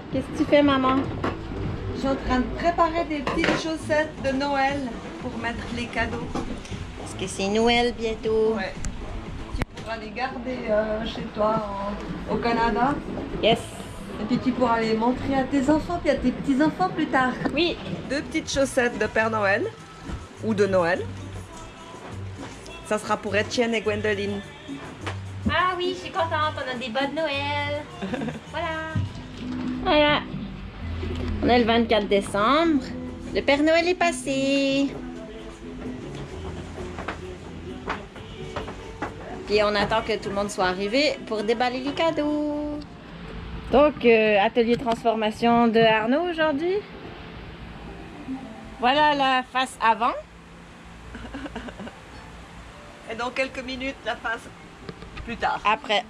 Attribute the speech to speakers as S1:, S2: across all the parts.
S1: Qu'est-ce que tu fais, maman?
S2: Je suis en train de préparer des petites chaussettes de Noël pour mettre les cadeaux.
S1: Parce que c'est Noël bientôt.
S2: Ouais. Tu pourras les garder chez toi au Canada.
S1: Yes.
S2: Et puis tu pourras les montrer à tes enfants puis à tes petits-enfants plus tard.
S1: Oui.
S2: 2 petites chaussettes de Père Noël ou de Noël. Ça sera pour Etienne et Gwendoline.
S1: Ah oui, je suis contente, on a des bas de Noël. Voilà. Voilà. On est le 24 décembre. Le Père Noël est passé. Puis on attend que tout le monde soit arrivé pour déballer les cadeaux. Donc, atelier transformation de Arnaud aujourd'hui. Voilà la face avant.
S2: Et dans quelques minutes, la face plus tard.
S1: Après.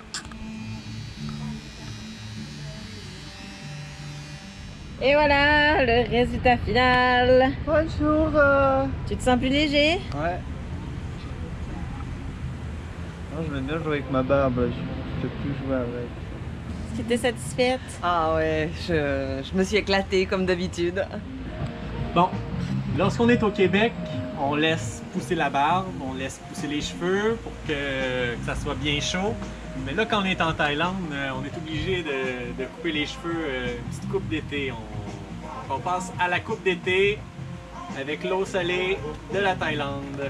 S1: Et voilà le résultat final.
S2: Bonjour.
S1: Tu te sens plus léger?
S3: Ouais. Non, je vais bien jouer avec ma barbe, je peux plus jouer avec.
S1: Est-ce que tu es satisfaite?
S2: Ah ouais, je me suis éclatée comme d'habitude.
S4: Bon, lorsqu'on est au Québec, on laisse pousser la barbe, on laisse pousser les cheveux pour que ça soit bien chaud. Mais là, quand on est en Thaïlande, on est obligé de couper les cheveux, une petite coupe d'été. On passe à la coupe d'été avec l'eau salée de la Thaïlande.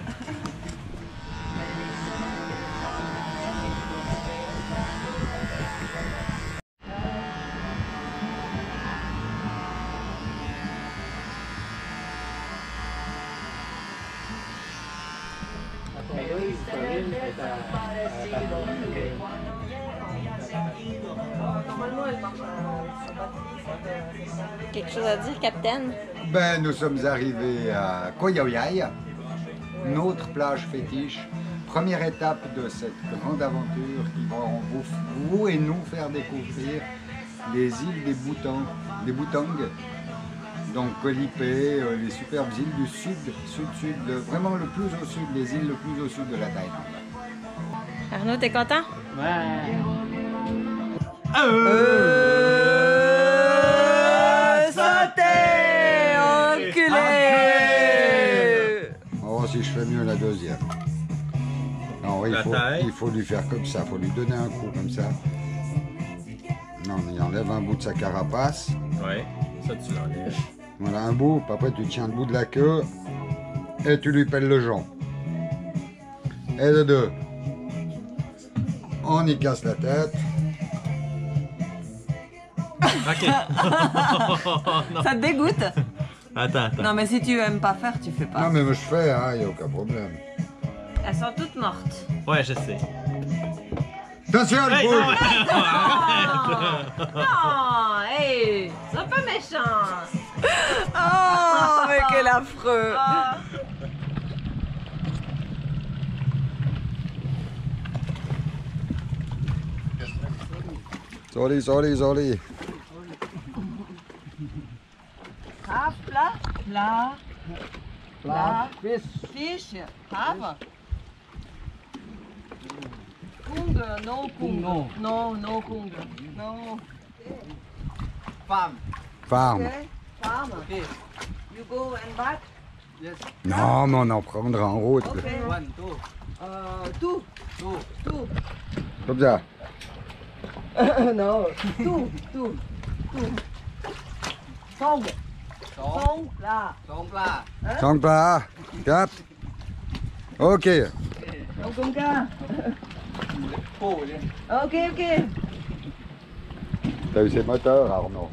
S1: Quelque chose à dire, Capitaine?
S5: Ben, nous sommes arrivés à Koh Yao Yai, notre plage fétiche. Première étape de cette grande aventure qui va vous et nous faire découvrir les îles des Boutangs. Donc Koh Lipe, les superbes îles du sud, vraiment le plus au sud, les îles le plus au sud de la Thaïlande.
S1: Arnaud, t'es content?
S4: Ouais.
S2: Sautez, enculé!
S5: Oh, si je fais mieux la deuxième. Non, il faut lui faire comme ça, il faut lui donner un coup comme ça. Non, il enlève un bout de sa carapace.
S4: Ouais, ça tu l'enlèves.
S5: Voilà un bout, puis après tu tiens le bout de la queue et tu lui pèles le jonc. Et de deux. On y casse la tête.
S4: Ok. Non.
S2: Ça te dégoûte?
S4: Attends.
S2: Non mais si tu aimes pas faire, tu fais pas.
S5: Non mais moi je fais, hein, il n'y a aucun problème.
S1: Elles sont toutes mortes.
S4: Ouais, je sais.
S5: Attention, le
S4: Hey,
S5: bout!
S4: non,
S1: Non, hey, sois pas méchant.
S2: Oh, mais quel affreux!
S1: Ah.
S5: Sorry.
S2: Half plat, fish, half. Kung, no kung. No kung. No.
S5: Farm.
S2: Okay, farm. You go and back?
S5: Non, mais on en prendra en route.
S2: Okay. Two.
S5: Comme ça.
S2: No, two. Song plat.
S5: Sans plat. Cap. Ok.
S2: Song kung ka. Ok.
S5: T'as eu ses moteurs, Arnaud.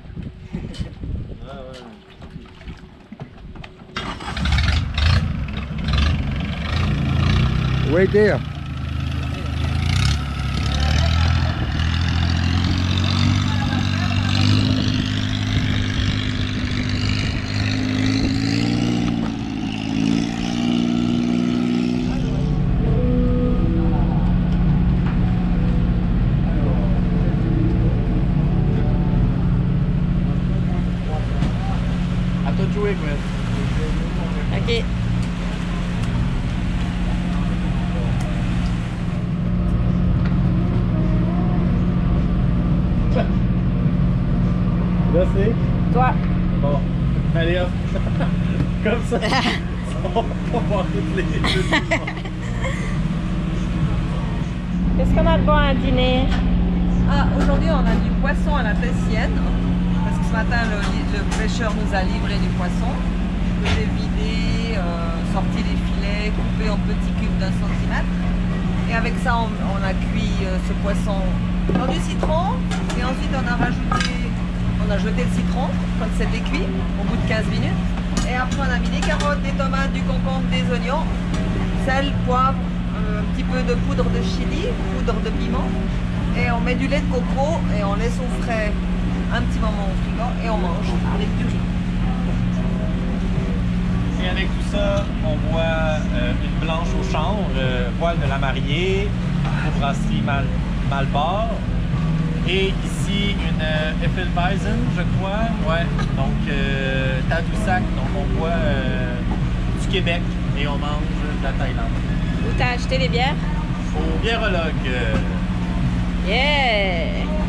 S5: Wait there.
S4: À toi de jouer, Gwen.
S1: OK.
S4: Comme ça, on va voir toutes les deux.
S1: Qu'est-ce qu'on a de bon à dîner?
S2: Ah, aujourd'hui, on a du poisson à la tessienne. Parce que ce matin, le pêcheur nous a livré du poisson. Que j'ai vidé, sorti les filets, coupé en petits cubes d'1 centimètre. Et avec ça, on a cuit ce poisson dans du citron. Et ensuite, on a jeté le citron quand c'était cuit, au bout de 15 minutes. Et après, on a mis des carottes, des tomates, du concombre, des oignons, sel, poivre, un petit peu de poudre de chili, poudre de piment. Et on met du lait de coco et on laisse au frais un petit moment au frigo et on mange avec du riz.
S4: Et avec tout ça, on voit une blanche au chanvre, voile de la mariée, une brasserie Malbar. Et ici, une Hefeweizen, je crois. Ouais, donc Tadoussac, donc on voit du Québec et on mange de la Thaïlande.
S1: Où t'as acheté les bières?
S4: Au biérologue.
S1: Yeah!